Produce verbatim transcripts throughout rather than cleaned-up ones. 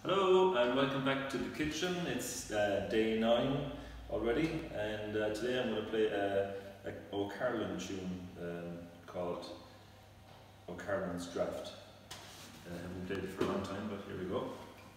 Hello and welcome back to the kitchen. It's uh, day nine already, and uh, today I'm going to play a, a O'Carlin tune um, called O'Carlin's Draught. I uh, haven't played it for a long time, but here we go.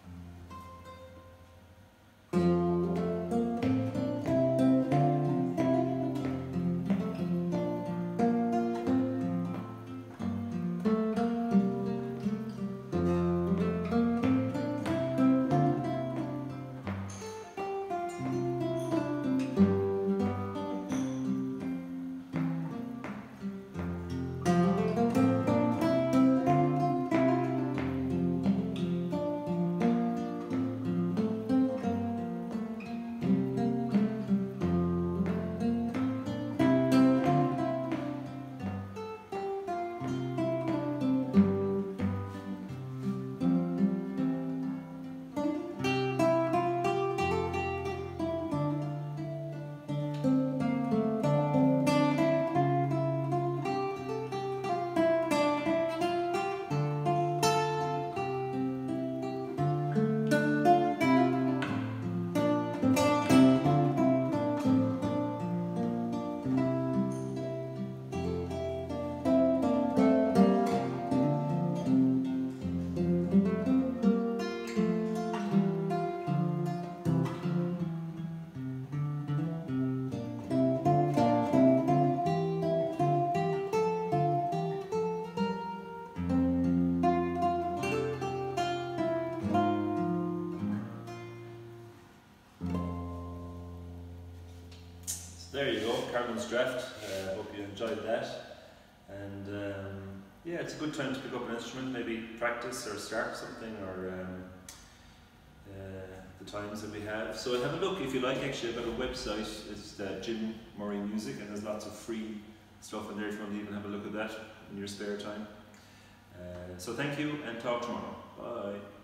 There you go, O'Carlin's Draught. I uh, hope you enjoyed that. And um, yeah, it's a good time to pick up an instrument, maybe practice or start something, or um, uh, the times that we have. So have a look if you like. Actually, I've got a website. It's uh, Jim Murray Music, and there's lots of free stuff in there if you want to even have a look at that in your spare time. Uh, so thank you, and talk tomorrow. Bye.